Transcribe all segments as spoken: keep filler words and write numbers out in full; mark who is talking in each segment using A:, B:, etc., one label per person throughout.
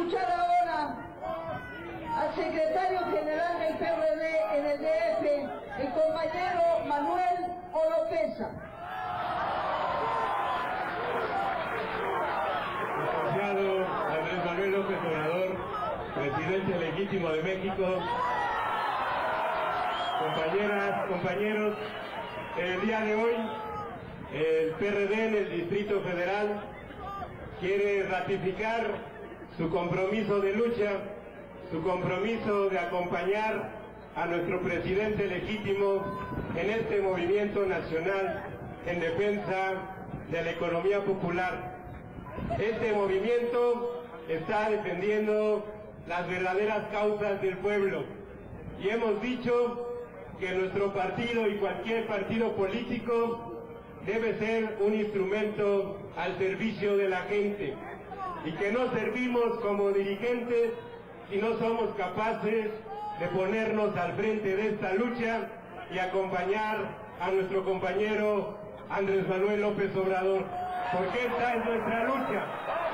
A: escuchar ahora al secretario general del P R D en el D F, el compañero Manuel Oropesa.
B: Licenciado Andrés Manuel López Obrador, presidente legítimo de México, compañeras, compañeros, el día de hoy el P R D en el Distrito Federal quiere ratificar su compromiso de lucha, su compromiso de acompañar a nuestro presidente legítimo en este movimiento nacional en defensa de la economía popular. Este movimiento está defendiendo las verdaderas causas del pueblo y hemos dicho que nuestro partido y cualquier partido político debe ser un instrumento al servicio de la gente y que no servimos como dirigentes si no somos capaces de ponernos al frente de esta lucha y acompañar a nuestro compañero Andrés Manuel López Obrador, porque esta es nuestra lucha.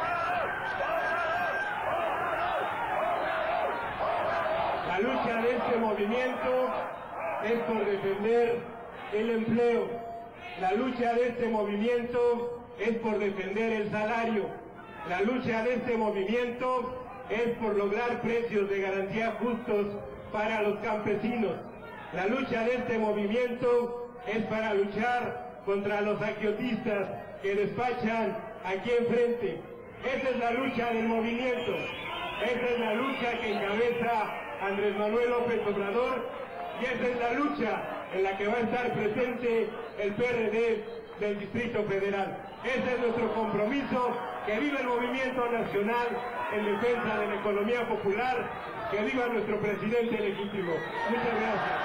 B: La lucha de este movimiento es por defender el empleo. La lucha de este movimiento es por defender el salario. La lucha de este movimiento es por lograr precios de garantía justos para los campesinos. La lucha de este movimiento es para luchar contra los agiotistas que despachan aquí enfrente. Esa es la lucha del movimiento. Esa es la lucha que encabeza Andrés Manuel López Obrador y esa es la lucha en la que va a estar presente el P R D del Distrito Federal. Ese es nuestro compromiso. Que viva el movimiento nacional en defensa de la economía popular. Que viva nuestro presidente legítimo. Muchas gracias.